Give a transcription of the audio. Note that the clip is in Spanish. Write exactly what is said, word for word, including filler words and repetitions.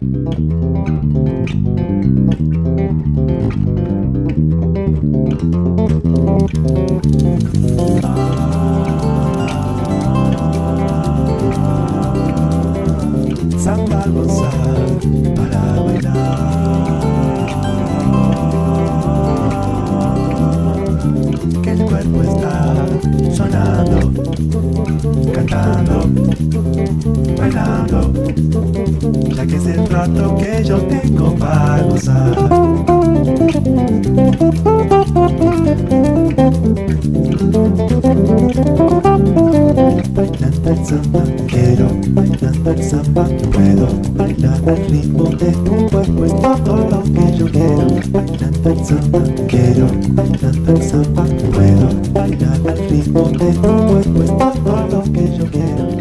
Samba gozar para bailar, que el cuerpo está sonando, cantando, bailando, ya que es el rato que yo tengo para gozar. Bailando el samba quiero, bailando el samba puedo, bailar al ritmo de tu cuerpo es todo lo que yo quiero. Bailando el samba quiero, bailando el samba puedo, bailar al ritmo de tu cuerpo es todo lo que yo quiero.